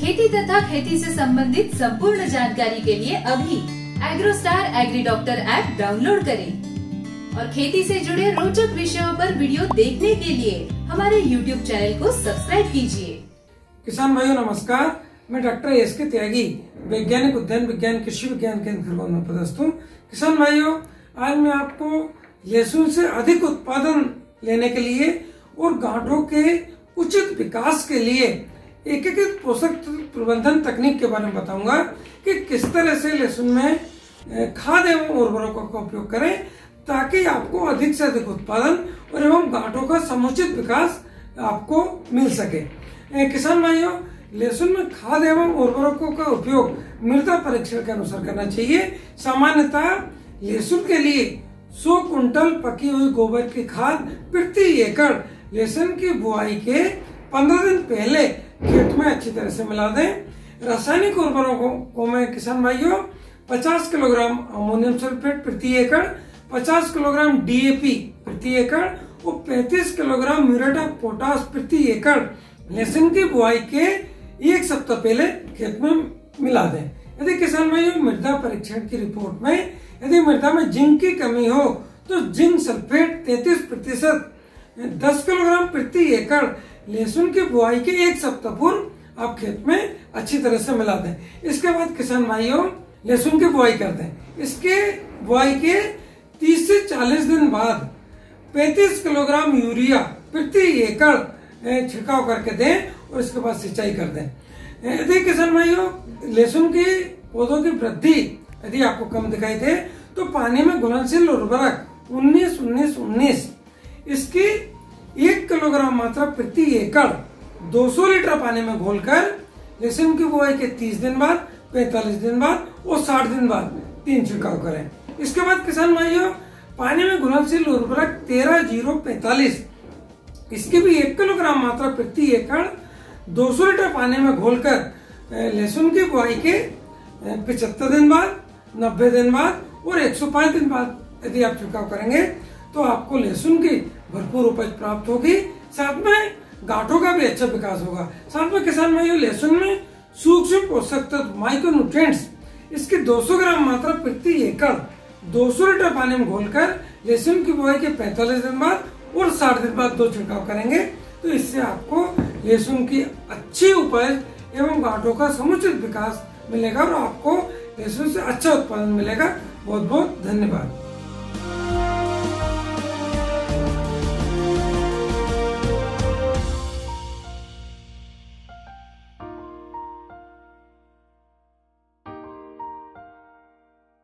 खेती तथा खेती से संबंधित संपूर्ण जानकारी के लिए अभी AgroStar agri doctor app download करें और खेती से जुड़े रोचक विषयों पर वीडियो देखने के लिए हमारे YouTube चैनल को सब्सक्राइब कीजिए। किसान भाइयों नमस्कार, मैं डॉक्टर एसके त्यागी वैज्ञानिक उद्यान विज्ञान कृषि विज्ञान केंद्र खरगोन में पदस्थ हूँ। किसान भाइयों, आज मैं आपको लहसुन से अधिक उत्पादन लेने के लिए और गांठों के उचित विकास के लिए एकीकृत पोषक प्रबंधन तकनीक के बारे में बताऊंगा कि किस तरह से लहसुन में खाद एवं उर्वरकों का उपयोग करें ताकि आपको अधिक से अधिक उत्पादन और एवं गांठों का समुचित विकास आपको मिल सके। किसान भाइयों, लहसुन में खाद एवं उर्वरकों का उपयोग मृदा परीक्षण के अनुसार करना चाहिए। सामान्यतः लहसुन के लिए 100 कुंटल पकी हुई गोबर की खाद प्रति एकड़ लहसुन की बुआई के 15 दिन पहले खेत में अच्छी तरह से मिला दें। रासायनिक उर्वरकों को मैं किसान भाइयों 50 किलोग्राम अमोनियम सल्फेट प्रति एकड़, 50 किलोग्राम DAP प्रति एकड़ और 35 किलोग्राम म्यूरेट ऑफ पोटाश प्रति एकड़ लहसुन की बुआई के एक सप्ताह पहले खेत में मिला दें। यदि किसान भाइयों मृदा परीक्षण की रिपोर्ट में यदि मृदा में जिंक की कमी हो तो जिंक सल्फेट 33% 10 किलोग्राम प्रति एकड़ लहसुन की बुआई के एक सप्ताह पूर्व आप खेत में अच्छी तरह से मिला दें। इसके बाद किसान भाइयों लहसुन की बुआई कर दें। इसके बुआई के 30 से 40 दिन बाद 35 किलोग्राम यूरिया प्रति एकड़ छिड़काव करके दें और इसके बाद सिंचाई कर दें। यदि किसान भाइयों लहसुन की पौधों की वृद्धि यदि आपको कम दिखाई दे तो पानी में घुलनशील उर्वरक 19-19-19 इसकी 1 किलोग्राम मात्रा प्रति एकड़ 200 लीटर पानी में घोलकर लहसुन की बुआई के 30 दिन बाद, 45 दिन बाद और 60 दिन बाद 3 छिड़काव करें। इसके बाद किसान भाइयों पानी में घुलनशील उर्वरक 13-0-45 इसकी भी 1 किलोग्राम मात्रा प्रति एकड़ 200 लीटर पानी में घोलकर लहसुन की बुआई के 75 दिन बाद, 90 दिन बाद और 105 दिन बाद यदि आप छिड़काव करेंगे तो आपको लहसुन की भरपूर उपज प्राप्त होगी। साथ में गांठों का भी अच्छा विकास होगा। साथ में किसान भाइयों लहसुन में सूक्ष्म पोषक तत्व माइक्रोन्यूट्रिएंट्स इसकी 200 ग्राम मात्रा प्रति एकड़ 200 लीटर पानी में घोलकर लहसुन की बुआई के 45 दिन बाद और 60 दिन बाद 2 छिड़काव करेंगे तो इससे आपको लहसुन की अच्छी उपज एवं गांठों का समुचित विकास मिलेगा और आपको लहसुन से अच्छा उत्पादन मिलेगा। बहुत बहुत धन्यवाद।